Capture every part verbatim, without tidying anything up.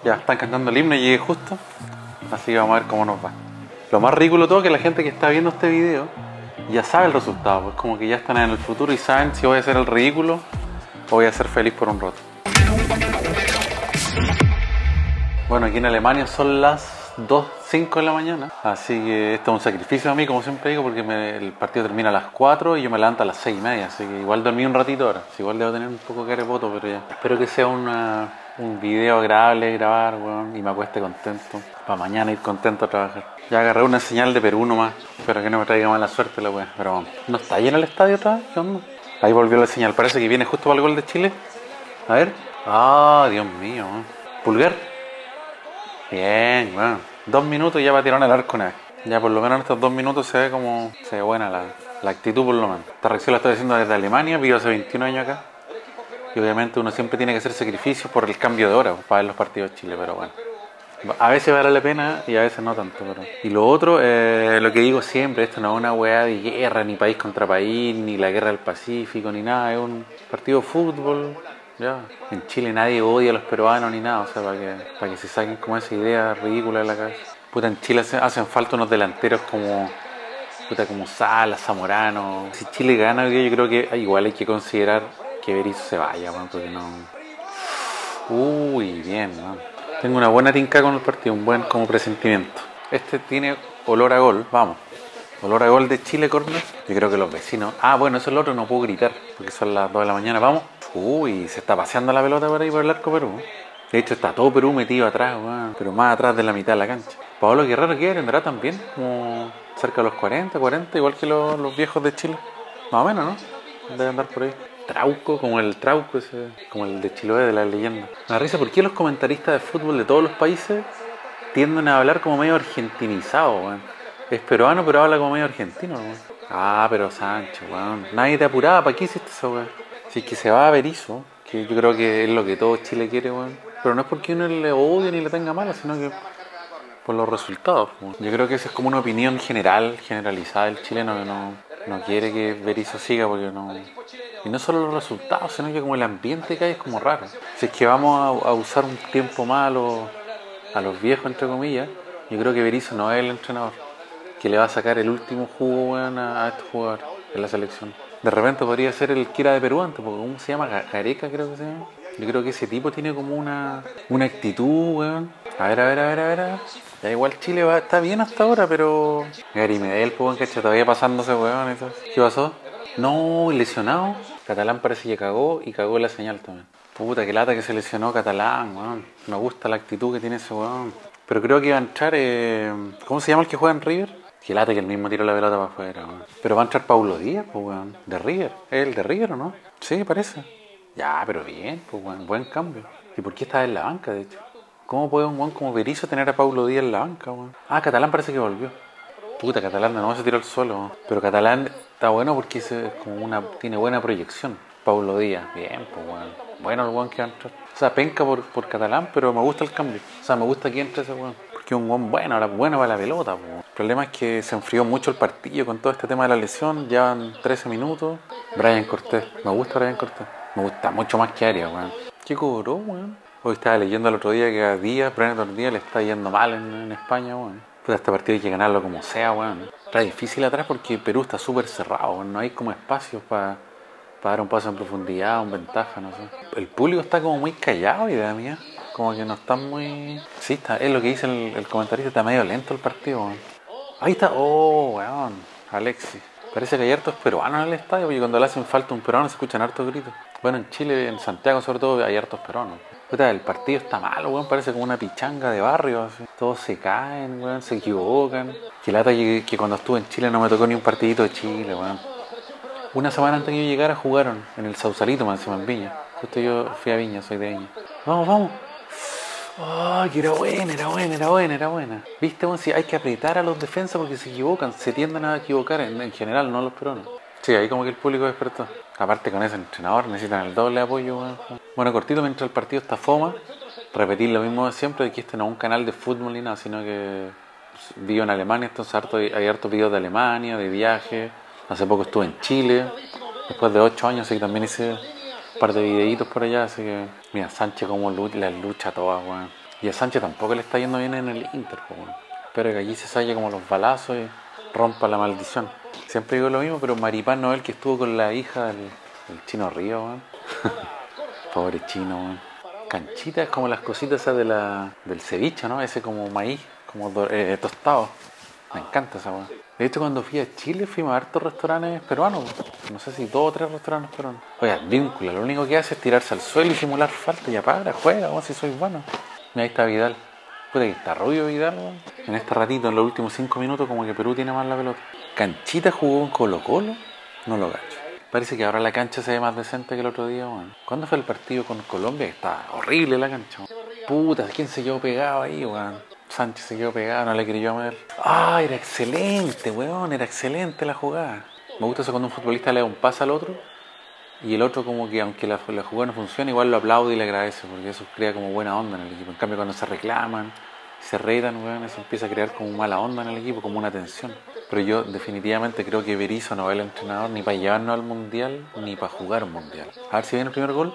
Ya están cantando el himno y llegué justo. Así que vamos a ver cómo nos va. Lo más ridículo de todo es que la gente que está viendo este video ya sabe el resultado. Pues como que ya están en el futuro y saben si voy a hacer el ridículo o voy a ser feliz por un rato. Bueno, aquí en Alemania son las dos cinco de la mañana. Así que esto es un sacrificio a mí, como siempre digo, porque me, el partido termina a las cuatro y yo me levanto a las seis y media. Así que igual dormí un ratito ahora. Así igual debo tener un poco de carepoto, pero ya. Espero que sea una, un video agradable de grabar, weón, y me acueste contento. Para mañana ir contento a trabajar. Ya agarré una señal de Perú nomás. Espero que no me traiga mala suerte la weá. Pero vamos. ¿No está lleno el estadio otra vez? ¿Qué onda? Ahí volvió la señal. Parece que viene justo para el gol de Chile. A ver. Ah, Dios mío, weón. Pulgar. Bien, bueno. Dos minutos y ya va a tirar el arco una vez. Ya por lo menos en estos dos minutos se ve como... Se ve buena la, la actitud por lo menos. Esta reacción la estoy haciendo desde Alemania. Vivo hace veintiún años acá. Y obviamente uno siempre tiene que hacer sacrificios por el cambio de hora para ver los partidos de Chile, pero bueno. A veces vale la pena y a veces no tanto. Pero... Y lo otro, eh, lo que digo siempre, esto no es una weá de guerra, ni país contra país, ni la guerra del Pacífico, ni nada. Es un partido de fútbol. Ya. En Chile nadie odia a los peruanos ni nada, o sea, para que, para que se saquen como esa idea ridícula de la cabeza. Puta, en Chile hacen falta unos delanteros como, puta, como Salas, Zamorano. Si Chile gana, yo creo que igual hay que considerar que Berizzo se vaya, man, porque no... Uy, bien, man. Tengo una buena tinca con el partido, un buen como presentimiento. Este tiene olor a gol, vamos. Olor a gol de Chile, corner. Yo creo que los vecinos... Ah, bueno, eso es lo otro, no puedo gritar, porque son las dos de la mañana, vamos. Uy, se está paseando la pelota por ahí por el arco Perú. De hecho está todo Perú metido atrás, bueno, pero más atrás de la mitad de la cancha. Pablo Guerrero, ¿qué vendrá también? Como cerca de los cuarenta, cuarenta, igual que los, los viejos de Chile. Más o menos, ¿no? Debe andar por ahí. Trauco, como el Trauco ese, como el de Chiloé de la leyenda. Me da risa, ¿por qué los comentaristas de fútbol de todos los países tienden a hablar como medio argentinizado, weón? Es peruano, pero habla como medio argentino, weón. Ah, pero Sancho, weón. Nadie te apuraba, ¿para qué hiciste eso, weón? Si es que se va a Berizzo, que yo creo que es lo que todo Chile quiere, weón. Pero no es porque uno le odie ni le tenga mala, sino que por los resultados, weón. Yo creo que esa es como una opinión general, generalizada del chileno, que no, no quiere que Berizzo siga porque no... Y no solo los resultados, sino que como el ambiente que hay es como raro. Si es que vamos a, a usar un tiempo más a los, a los viejos, entre comillas, yo creo que Berizzo no es el entrenador que le va a sacar el último jugo, weón, a, a estos jugadores en la selección. De repente podría ser el Kira de Perú antes, porque ¿cómo se llama? Gareca, creo que se llama. Yo creo que ese tipo tiene como una, una actitud, weón. A ver, a ver, a ver, a ver. Ya igual Chile va, está bien hasta ahora, pero... Gary Medel, pues, que todavía pasándose, weón. Eso. ¿Qué pasó? No, lesionado. Catalán parece que cagó y cagó la señal también. Puta, qué lata que se lesionó Catalán, weón. Me gusta la actitud que tiene ese weón. Pero creo que iba a entrar... Eh... ¿Cómo se llama el que juega en River? Qué lata que el mismo tiró la pelota para afuera, weón. Pero va a entrar Paulo Díaz, pues, weón. De River. ¿Es el de River o no? Sí, parece. Ya, pero bien, pues, weón. Buen cambio. ¿Y por qué está en la banca, de hecho? ¿Cómo puede un weón como Berizzo tener a Paulo Díaz en la banca, weón? Ah, Catalán parece que volvió. Puta, Catalán de nuevo se tiró al suelo, weón. Pero Catalán está bueno porque es como una, tiene buena proyección. Paulo Díaz, bien, pues, weón. Bueno el weón que va a entrar. O sea, penca por, por Catalán, pero me gusta el cambio. O sea, me gusta que entre ese weón. Porque es un weón bueno, ahora bueno para la pelota, weón. El problema es que se enfrió mucho el partido con todo este tema de la lesión. Llevan trece minutos. Brian Cortés. Me gusta Brian Cortés. Me gusta mucho más que Arias, weón. ¿Qué cobró, weón? Hoy estaba leyendo el otro día que a Díaz, Brian Díaz, le está yendo mal en, en España, weón. Pues este partido hay que ganarlo como sea, weón. Está difícil atrás porque Perú está súper cerrado, weón. No hay como espacios para pa dar un paso en profundidad, un ventaja, no sé. El público está como muy callado, idea mía. Como que no está muy... Sí, está, es lo que dice el, el comentarista, está medio lento el partido, weón. Ahí está, oh, weón, Alexis. Parece que hay hartos peruanos en el estadio, porque cuando le hacen falta un peruano se escuchan hartos gritos. Bueno, en Chile, en Santiago sobre todo, hay hartos peruanos. Puta, el partido está malo, weón, parece como una pichanga de barrio, así. Todos se caen, weón, se equivocan. Qué lata que, que cuando estuve en Chile no me tocó ni un partidito de Chile, weón. Una semana antes que yo llegara jugaron en el Sausalito, más encima en Viña. Justo yo fui a Viña, soy de Viña. Vamos, vamos. ¡Ay, que era buena, era buena, era buena, era buena! ¿Viste, weón? Si hay que apretar a los defensas porque se equivocan, se tienden a equivocar en, en general, no los peruanos. Sí, ahí como que el público despertó. Aparte con ese entrenador necesitan el doble apoyo, weón. Bueno, cortito, mientras el partido está foma, repetir lo mismo de siempre, de que este no es un canal de fútbol ni nada, sino que vivo en Alemania, entonces harto, hay hartos videos de Alemania, de viaje. Hace poco estuve en Chile, después de ocho años, así que también hice un par de videitos por allá, así que... Mira, Sánchez como lucha, la lucha toda, weón. Y a Sánchez tampoco le está yendo bien en el Inter, pues, weón. Espero que allí se salle como los balazos y rompa la maldición. Siempre digo lo mismo, pero Maripán no es el que estuvo con la hija del, del Chino Río, weón. Pobre chino, weón. Canchita es como las cositas esas de la, del ceviche, ¿no? Ese como maíz, como do, eh, tostado. Me encanta esa weón. De hecho, cuando fui a Chile fuimos a hartos restaurantes peruanos. No sé si dos o tres restaurantes peruanos. Oye, Advíncula, lo único que hace es tirarse al suelo y simular falta. Ya para, juega, weón, si soy bueno. Mira, ahí está Vidal. Puta que está rubio Vidal, weón. En este ratito, en los últimos cinco minutos, como que Perú tiene más la pelota. Canchita jugó en Colo Colo. No lo gacho. Parece que ahora la cancha se ve más decente que el otro día, weón. ¿Cuándo fue el partido con Colombia? Está horrible la cancha, weón. Puta, ¿quién se quedó pegado ahí, weón? Sánchez se quedó pegado, no le quería ver. Ah, era excelente, weón, era excelente la jugada. Me gusta eso cuando un futbolista le da un pase al otro y el otro como que aunque la, la jugada no funcione, igual lo aplaude y le agradece, porque eso crea como buena onda en el equipo. En cambio cuando se reclaman, se retan, weón, eso empieza a crear como mala onda en el equipo, como una tensión. Pero yo definitivamente creo que Berizzo no es el entrenador ni para llevarnos al Mundial, ni para jugar un Mundial. A ver si viene el primer gol.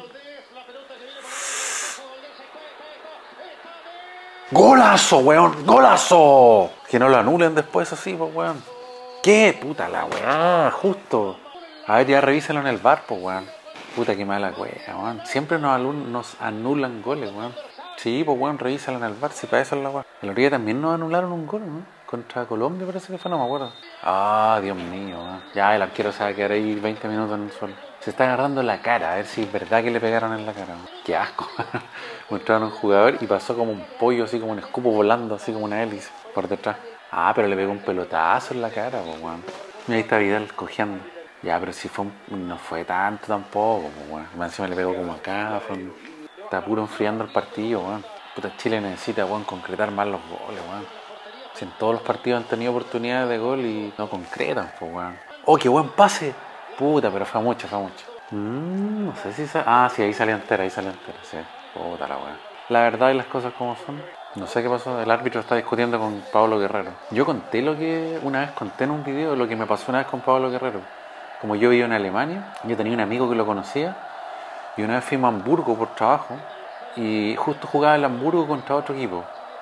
¡Golazo, weón! ¡Golazo! Que no lo anulen después así, pues, weón. ¿Qué? Puta la weá, justo. A ver, ya revísalo en el bar, pues, weón. Puta que mala weá, weón. Siempre nos, nos anulan goles, weón. Sí, pues, weón, revísalo en el bar, si para eso es la weá. El otro día también nos anularon un gol, ¿no? Contra Colombia parece que fue, no me acuerdo. Ah, Dios mío, weón. Ya el arquero se va a quedar ahí veinte minutos en el suelo. Se está agarrando la cara, a ver si es verdad que le pegaron en la cara, weón. Qué asco. Mostraron a un jugador y pasó como un pollo, así como un escupo volando, así como una hélice por detrás. Ah, pero le pegó un pelotazo en la cara, pues, weón. Mira, ahí está Vidal cojeando. Ya, pero si fue un, no fue tanto tampoco, pues, weón. Más encima le pegó como acá, fue un, está puro enfriando el partido, weón. Puta, Chile necesita, weón, concretar más los goles, weón. Si en todos los partidos han tenido oportunidades de gol y no concretan, pues, weón. ¡Oh, qué buen pase! Puta, pero fue mucho, fue mucho. Mm, no sé si... Sa ah, sí, ahí salió entera, ahí salió entera, sí. Puta la weá. La verdad y las cosas como son. No sé qué pasó. El árbitro está discutiendo con Pablo Guerrero. Yo conté lo que una vez conté en un video, lo que me pasó una vez con Pablo Guerrero. Como yo vivo en Alemania, yo tenía un amigo que lo conocía y una vez fuimos a Hamburgo por trabajo y justo jugaba el Hamburgo contra otro equipo.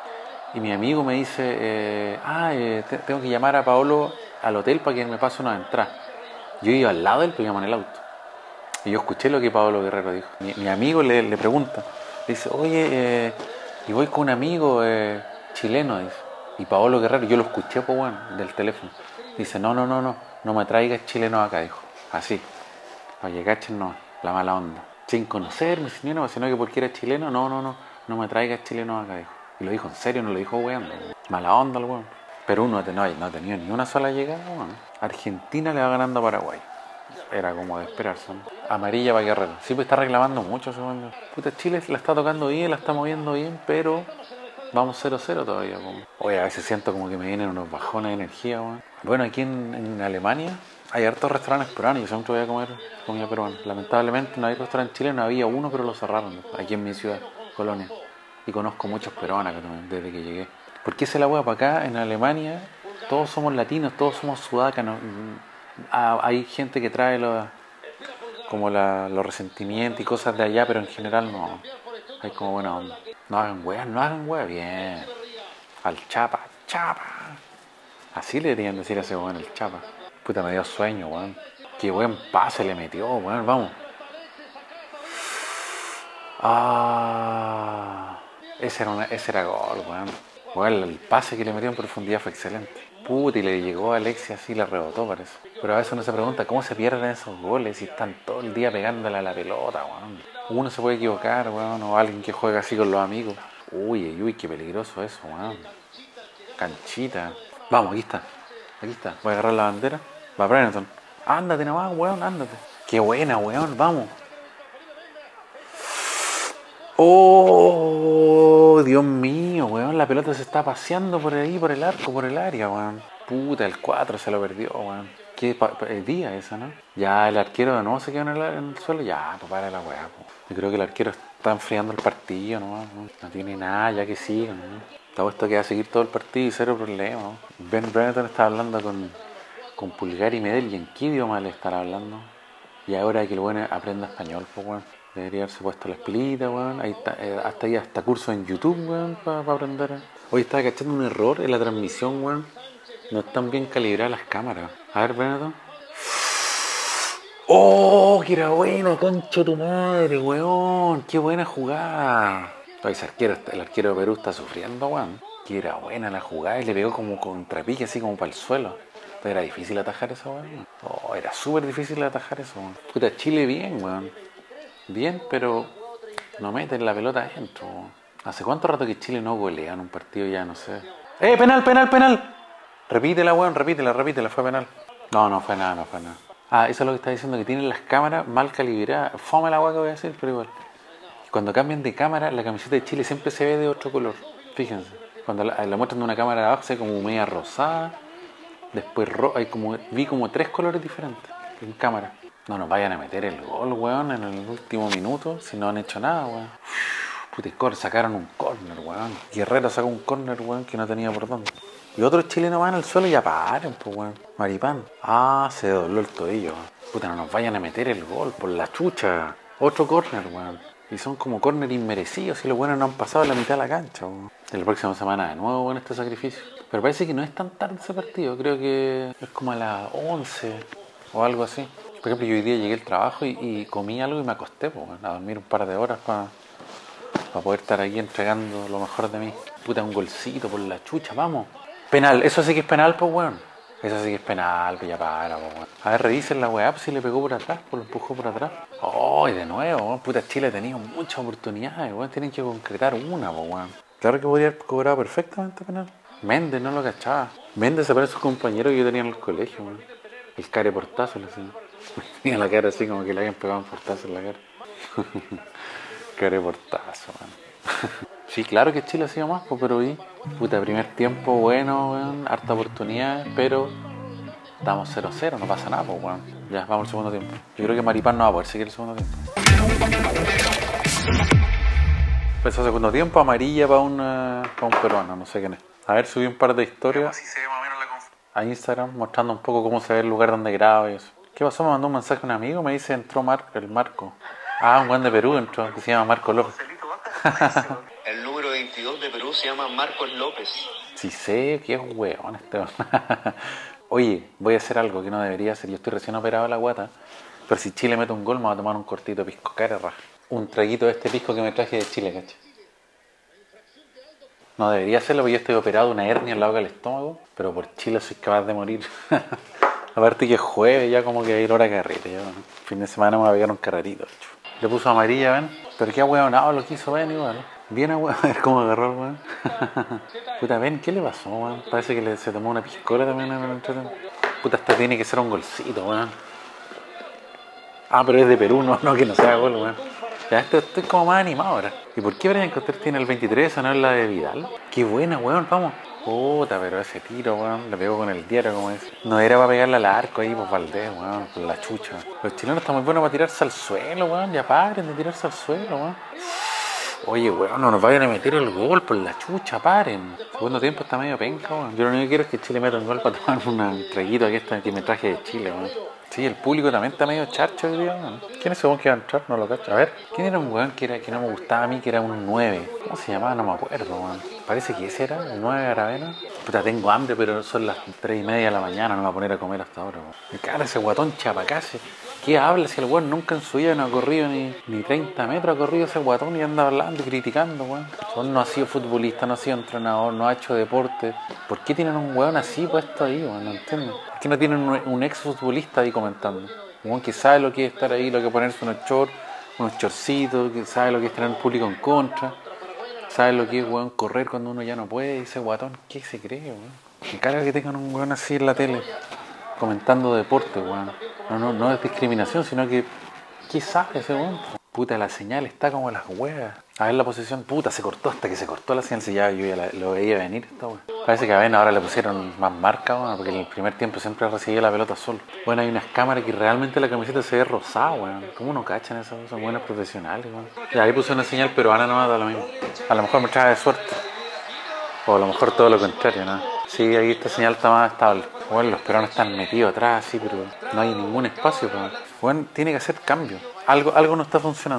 Y mi amigo me dice, eh, ah, eh, te, tengo que llamar a Pablo al hotel para que me pase una entrada. Yo iba al lado de él, pero íbamos en el auto. Y yo escuché lo que Pablo Guerrero dijo. Mi, mi amigo le, le pregunta, le dice, oye, eh, y voy con un amigo eh, chileno, dice. Y Pablo Guerrero, yo lo escuché, pues, bueno, del teléfono. Dice, no, no, no, no, no me traigas chilenos acá, dijo. Así. Oye, cachen, no, la mala onda. Sin conocerme, sin nada, sino que porque era chileno, no, no, no, no me traigas chilenos acá, dijo. Y lo dijo en serio, no lo dijo weando. Mala onda el weón. Perú no, no, no ha tenido ni una sola llegada, weón. Argentina le va ganando a Paraguay. Era como de esperarse, ¿no? Amarilla para Guerrero. Sí, pues está reclamando mucho, segundo. Puta, Chile la está tocando bien, la está moviendo bien, pero vamos cero cero todavía, weón. Oye, a veces siento como que me vienen unos bajones de energía, weón. Bueno, aquí en, en Alemania hay hartos restaurantes peruanos. Yo siempre voy a comer comida peruana. Lamentablemente no hay restaurante chileno, había uno, pero lo cerraron aquí en mi ciudad, Colonia. Y conozco muchos peruanos desde que llegué. ¿Por qué se la hueá para acá? En Alemania todos somos latinos, todos somos sudácanos. Hay gente que trae los, como la, los resentimientos y cosas de allá, pero en general no. Hay como buena onda. No hagan hueá, no hagan hueá. Bien. Al chapa, chapa. Así le deberían decir a ese weón, el chapa. Puta, me dio sueño, weón. Qué buen pase le metió, weón. Vamos. Ah... Ese era, una, ese era gol, weón. Bueno, el pase que le metió en profundidad fue excelente. Puta, y le llegó a Alexia así, le rebotó, parece. Pero a veces uno se pregunta cómo se pierden esos goles si están todo el día pegándole a la pelota, weón. Uno se puede equivocar, weón, o alguien que juega así con los amigos. Uy, uy, uy, qué peligroso eso, weón. Canchita. Vamos, aquí está. Aquí está. Voy a agarrar la bandera. Va Brenneton. Ándate nomás, weón, ándate. Qué buena, weón, vamos. Oh, Dios mío, weón, la pelota se está paseando por ahí, por el arco, por el área, weón. Puta, el cuatro se lo perdió, weón. Qué día esa, ¿no? Ya el arquero de nuevo se quedó en el, en el suelo. Ya, pues para la weá, pues. Yo creo que el arquero está enfriando el partido, ¿no? No, no tiene nada, ya que siga, ¿no? Está puesto que va a seguir todo el partido y cero problema, ¿no? Ben Brenneton está hablando con, con Pulgar y Medel, y en qué idioma le estará hablando. Y ahora que el bueno aprenda español, pues, weón. Debería haberse puesto las pilitas, weón. Ahí está, eh, hasta ahí hasta cursos en YouTube, weón, para pa aprender. Hoy estaba cachando un error en la transmisión, weón. No están bien calibradas las cámaras. A ver, Beneto. ¡Oh! ¡Que era buena, concha tu madre, weón! ¡Qué buena jugada! Oye, ese arquero, el arquero de Perú está sufriendo, weón. Que era buena la jugada y le pegó como contra pique, así como para el suelo. Pero era difícil atajar eso, weón. Oh, era súper difícil atajar eso, weón. Puta, Chile bien, weón. Bien, pero no meten la pelota adentro, weón. ¿Hace cuánto rato que Chile no golea en un partido ya? No sé. ¡Eh, penal, penal, penal! Repítela, weón, repítela, repítela, fue penal. No, no fue nada, no fue nada. Ah, eso es lo que está diciendo, que tienen las cámaras mal calibradas. Fome la weá que voy a decir, pero igual. Cuando cambian de cámara, la camiseta de Chile siempre se ve de otro color. Fíjense. Cuando la, la muestran de una cámara de abajo, se ve como media rosada. Después ro hay como, vi como tres colores diferentes en cámara. No nos vayan a meter el gol, weón, en el último minuto, si no han hecho nada, weón. Puta, cor, sacaron un córner, weón. Guerrero sacó un córner, weón, que no tenía por dónde. Y otros chilenos van al suelo y ya paren, pues, weón. Maripán. Ah, se dobló el tobillo, weón. Puta, no nos vayan a meter el gol por la chucha. Otro córner, weón. Y son como córner inmerecidos y los buenos no han pasado la mitad de la cancha, weón. En la próxima semana de nuevo, weón, este sacrificio. Pero parece que no es tan tarde ese partido. Creo que es como a las once o algo así. Por ejemplo, yo hoy día llegué al trabajo y, y comí algo y me acosté, pues, weón, a dormir un par de horas para pa poder estar aquí entregando lo mejor de mí. Puta, un golcito por la chucha, vamos. Penal, eso sí que es penal, pues, weón. Eso sí que es penal, que ya para, pues, weón. A ver, revisen la weá, pues si le pegó por atrás, pues lo empujó por atrás. Oh, y de nuevo, weón. Puta, Chile ha tenido muchas oportunidades, weón. Tienen que concretar una, pues, weón. Claro que podría haber cobrado perfectamente penal. Méndez no lo cachaba. Méndez se parece a su compañero que yo tenía en el colegio, weón. El care portazo, le decía. Tenía la cara así como que le habían pegado un portazo en la cara. Care portazo, weón. Sí, claro que Chile ha sido más, pues, pero vi. Puta, primer tiempo bueno, weón. Harta oportunidad, pero estamos cero cero, no pasa nada, pues, weón. Ya, vamos al segundo tiempo. Yo creo que Maripán no va a poder seguir el segundo tiempo. Empezó el segundo tiempo, amarilla para un, para un peruano, no sé quién es. A ver, subí un par de historias a Instagram mostrando un poco cómo se ve el lugar donde grabo y eso. ¿Qué pasó? Me mandó un mensaje a un amigo, me dice entró Mar el Marco. Ah, un buen de Perú entró, que se llama Marco López. El número veintidós de Perú se llama Marcos López. Sí sé, que es hueón este. Oye, voy a hacer algo que no debería hacer. Yo estoy recién operado de la guata, pero si Chile mete un gol me voy a tomar un cortito pisco cara raja. Un traguito de este pisco que me traje de Chile, ¿cachai? No debería hacerlo porque yo estoy operado de una hernia en la boca del estómago, pero por Chile soy capaz de morir. Aparte que es jueves, ya como que hay hora de carrete. Ya, ¿no? Fin de semana me voy a pegar un carretito. Hecho. Le puso amarilla, ¿ven? Pero qué hueonado lo quiso, ¿ven? Igual. Bien a hueón, a ver cómo agarró el weón. Puta, ¿ven? ¿Qué le pasó, weón? Parece que le, se tomó una piscola también en el entretenimiento. Puta, esta tiene que ser un golcito, weón. Ah, pero es de Perú, no, no que no sea gol, weón. Ya esto, estoy como más animado ahora. ¿Y por qué Brian Coster tiene el veintitrés? ¿Esa no es la de Vidal? Qué buena, weón, vamos. Puta, pero ese tiro, weón, le pegó con el diario, como es. No era para pegarle al arco ahí, pues Valdés, weón, con la chucha. Los chilenos están muy buenos para tirarse al suelo, weón. Ya paren de tirarse al suelo, weón. Oye, weón, no nos vayan a meter el gol por la chucha, paren. El segundo tiempo está medio penca, weón. Yo lo único que quiero es que Chile meta un gol para tomar un traguito aquí esta que me traje de Chile, weón. Sí, el público también está medio charcho hoy día, weón. ¿Quién es ese weón que iba a entrar? No lo cacho. A ver, ¿quién era un weón que, era, que no me gustaba a mí, que era un nueve? ¿Cómo se llamaba? No me acuerdo, weón. Parece que ese era, el nueve de Aravena. Puta, tengo hambre, pero son las tres y media de la mañana, no me voy a poner a comer hasta ahora, weón. Me caga ese guatón chapacase. ¿Qué habla si el weón nunca en su vida no ha corrido ni, ni treinta metros, ha corrido ese guatón y anda hablando y criticando, weón? Él no ha sido futbolista, no ha sido entrenador, no ha hecho deporte. ¿Por qué tienen un weón así puesto ahí, weón? No entiendo. ¿Por qué no tienen un, un ex futbolista ahí comentando? Un weón que sabe lo que es estar ahí, lo que es ponerse unos shorts, unos chorcitos, que sabe lo que es tener un público en contra, sabe lo que es, weón, correr cuando uno ya no puede. Ese guatón, ¿qué se cree, weón? Me carga que tengan un weón así en la tele comentando deporte, weón. No, no, no es discriminación, sino que ¿qué sabe ese weón? Puta, la señal está como las huevas. A ver la posición, puta, se cortó hasta que se cortó la señal. Si ya yo ya la, lo veía venir esta weón. Parece que a Ben ahora le pusieron más marca, weón, porque en el primer tiempo siempre recibía la pelota solo. Bueno, hay unas cámaras que realmente la camiseta se ve rosada, weón. ¿Cómo no cachan eso? Son buenos profesionales, weón. Y ahí puse una señal peruana nomás, da lo mismo. A lo mejor me trae de suerte. O a lo mejor todo lo contrario, ¿no? Sí, ahí esta señal está más estable. Bueno, los peruanos están metidos atrás, sí, pero no hay ningún espacio. Pero... Bueno, tiene que hacer cambio. Algo, algo no está funcionando.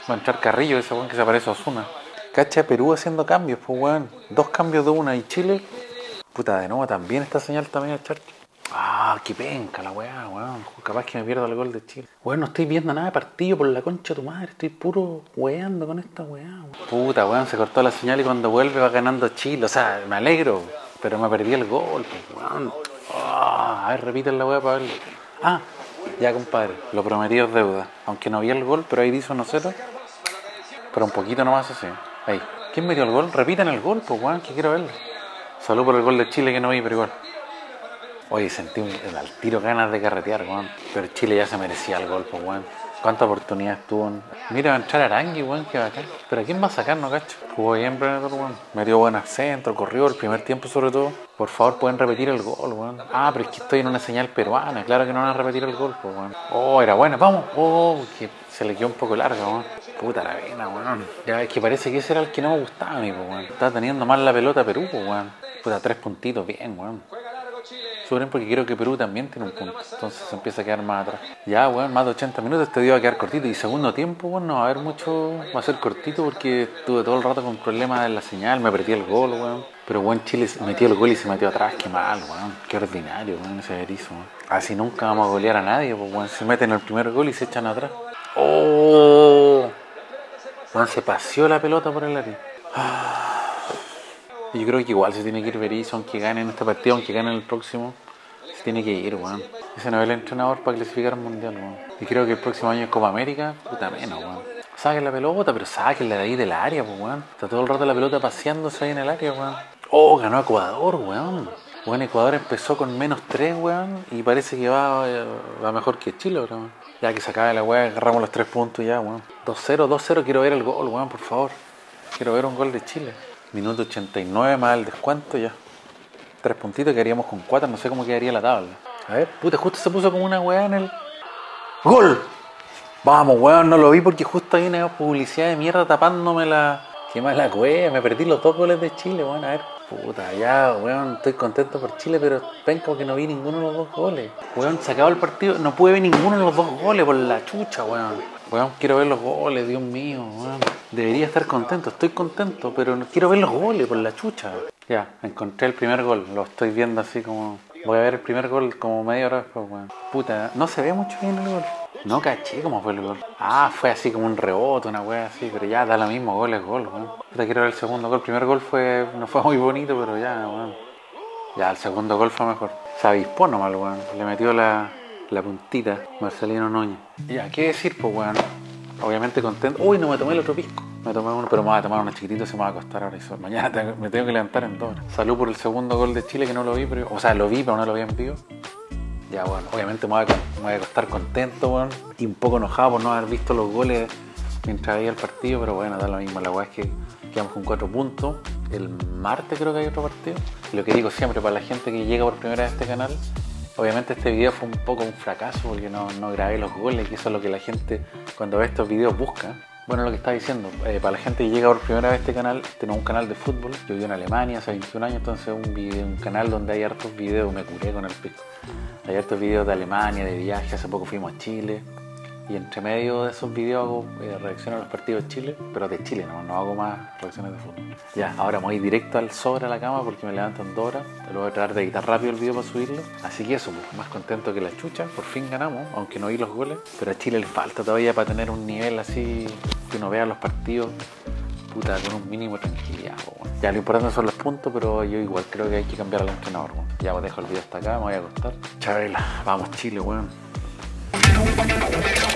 Va a entrar Carrillo, ese weón que se parece a Ozuna. Cacha Perú haciendo cambios, pues weón. Dos cambios de una y Chile. Puta, de nuevo también esta señal también al charque. Ah, qué penca la weá, weón. Capaz que me pierdo el gol de Chile. Weón, no estoy viendo nada de partido por la concha de tu madre. Estoy puro weando con esta weá, weón. Puta, weón, se cortó la señal y cuando vuelve va ganando Chile. O sea, me alegro, pero me perdí el gol, pues, weón. Oh, a ver, repiten la weá para verlo. Ah, ya, compadre, lo prometido es deuda. Aunque no vi el gol, pero ahí dice uno cero. Pero un poquito nomás así. Ahí. ¿Quién metió el gol? Repiten el gol, pues, weón, que quiero verlo. Salud por el gol de Chile que no vi, pero igual. Oye, sentí un, al tiro ganas de carretear, weón. Pero Chile ya se merecía el gol, pues, weón. ¿Cuántas oportunidades tuvo? Mira, va a entrar Arangui, weón, que bacán. Pero ¿a quién va a sacar, no cacho? Jugó bien, Predator, weón. Metió buenas centro, corrió el primer tiempo sobre todo. Por favor, pueden repetir el gol, weón. Ah, pero es que estoy en una señal peruana. Claro que no van a repetir el gol, pues, weón. Oh, era buena, vamos. Oh, que se le quedó un poco larga, weón. Puta la pena, weón. Ya, es que parece que ese era el que no me gustaba a mí, pues, weón. Estaba teniendo mal la pelota Perú, pues, weón. Puta, tres puntitos, bien, weón. Súper bien porque creo que Perú también tiene un punto. Entonces se empieza a quedar más atrás. Ya, weón, más de ochenta minutos este día va a quedar cortito. Y segundo tiempo, weón, no va a haber mucho. Va a ser cortito porque estuve todo el rato con problemas en la señal. Me perdí el gol, weón. Pero, weón, Chile metió el gol y se metió atrás. Qué mal, weón. Qué ordinario, weón, ese erizo, weón. Así nunca vamos a golear a nadie, pues, weón. Se meten el primer gol y se echan atrás. ¡Oh! Weón, se paseó la pelota por el área. Ah. Yo creo que igual se tiene que ir Berizzo, aunque gane en este partido, aunque gane en el próximo, se tiene que ir, weón. Ese no es el entrenador para clasificar al mundial, weón. Y creo que el próximo año es Copa América, puta menos, weón. Saquen la pelota, pero sáquenla de ahí del área, pues, weón. Está todo el rato la pelota paseándose ahí en el área, weón. Oh, ganó Ecuador, weón. Bueno, Ecuador empezó con menos tres, weón, y parece que va, va mejor que Chile, weón. Ya que se acabe la weá, agarramos los tres puntos ya, weón. dos cero, dos cero, quiero ver el gol, weón, por favor. Quiero ver un gol de Chile. Minuto ochenta y nueve más el descuento ya. Tres puntitos, quedaríamos con cuatro, no sé cómo quedaría la tabla. A ver, puta, justo se puso como una weá en el... ¡Gol! Vamos, weón, no lo vi porque justo hay una publicidad de mierda tapándome la... Qué mala weá, me perdí los dos goles de Chile, weón, a ver. Puta, ya, weón, estoy contento por Chile, pero penca porque no vi ninguno de los dos goles. Weón, se acabó el partido, no pude ver ninguno de los dos goles por la chucha, weón. Weón, quiero ver los goles, Dios mío, weón. Debería estar contento, estoy contento, pero no quiero ver los goles por la chucha. Ya, encontré el primer gol, lo estoy viendo así como... Voy a ver el primer gol como media hora después, weón. Puta, no se ve mucho bien el gol. No caché cómo fue el gol. Ah, fue así como un rebote, una wea así, pero ya da lo mismo, gol es gol, weón. Puta, quiero ver el segundo gol. El primer gol fue, no fue muy bonito, pero ya, weón. Ya, el segundo gol fue mejor. Se avispó nomás, weón. Le metió la, la puntita Marcelino Núñez. Ya, ¿qué decir, pues, weón? Obviamente contento. Uy, no me tomé el otro pisco. Me tomé uno, pero me voy a tomar uno chiquitito, se me va a acostar ahora. Y mañana tengo, me tengo que levantar en dos horas. Salud por el segundo gol de Chile, que no lo vi, pero, o sea, lo vi, pero no lo vi en vivo. Ya, bueno, obviamente me voy, a, me voy a acostar contento, bueno, y un poco enojado por no haber visto los goles mientras veía el partido, pero bueno, da lo mismo. La weá es que quedamos con cuatro puntos. El martes creo que hay otro partido. Y lo que digo siempre, para la gente que llega por primera vez a este canal, obviamente este video fue un poco un fracaso porque no, no grabé los goles, que eso es lo que la gente cuando ve estos videos busca. Bueno, lo que estaba diciendo, eh, para la gente que llega por primera vez a este canal, tenemos un canal de fútbol. Yo vivo en Alemania hace veintiún años, entonces un, video, un canal donde hay hartos videos, me curé con el pico. Hay hartos videos de Alemania, de viaje, hace poco fuimos a Chile. Y entre medio de esos videos hago eh, reacciones a los partidos de Chile, pero de Chile, no, no hago más reacciones de fútbol. Ya, ahora me voy directo al sobre a la cama porque me levanto en dos horas. Lo voy a tratar de editar rápido el video para subirlo. Así que eso, pues, más contento que la chucha. Por fin ganamos, aunque no vi los goles. Pero a Chile le falta todavía para tener un nivel así que uno vea los partidos, puta, con un mínimo de tranquilidad. Bueno. Ya, lo importante son los puntos, pero yo igual creo que hay que cambiar al entrenador. Bueno. Ya, pues dejo el video hasta acá, me voy a acostar. Chabela, vamos Chile, weón.